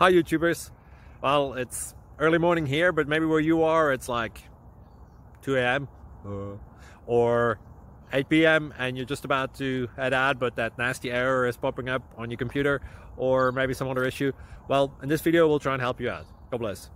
Hi YouTubers. Well, it's early morning here, but maybe where you are it's like 2 a.m. or 8 p.m. and you're just about to head out, but that nasty error is popping up on your computer, or maybe some other issue. Well, in this video we'll try and help you out. God bless.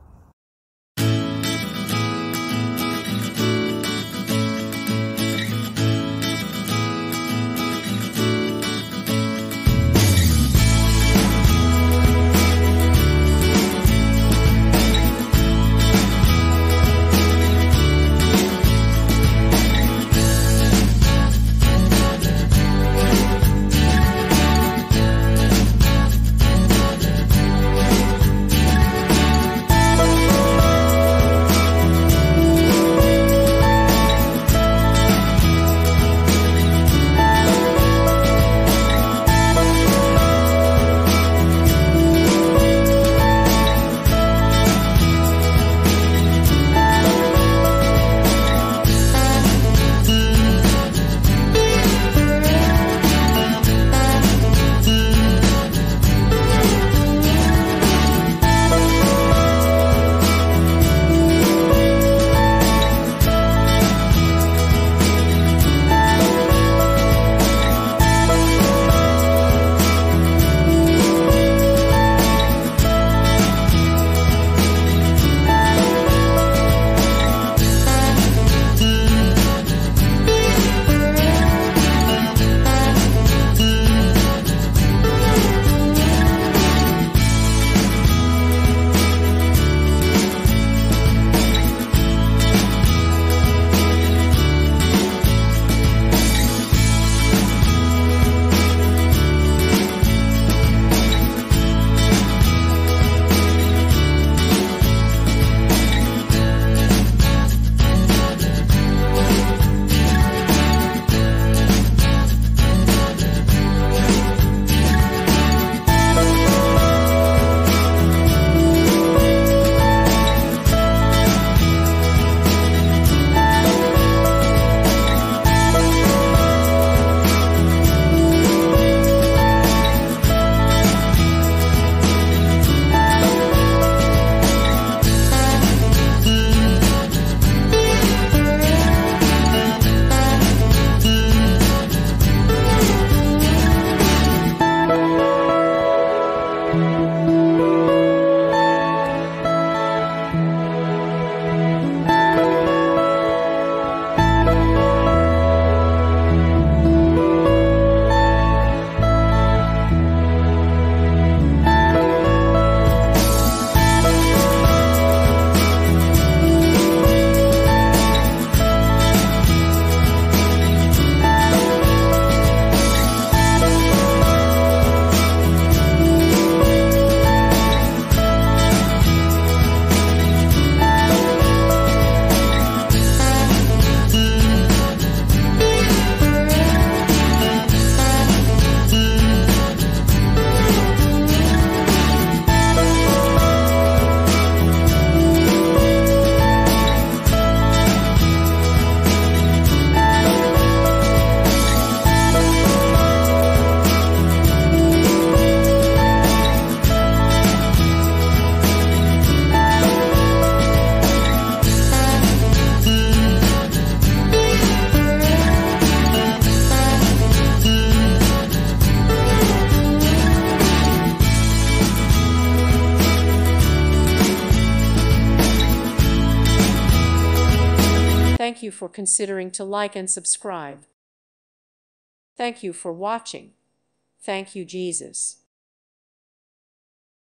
Thank you for considering to like and subscribe. Thank you for watching. Thank you, Jesus.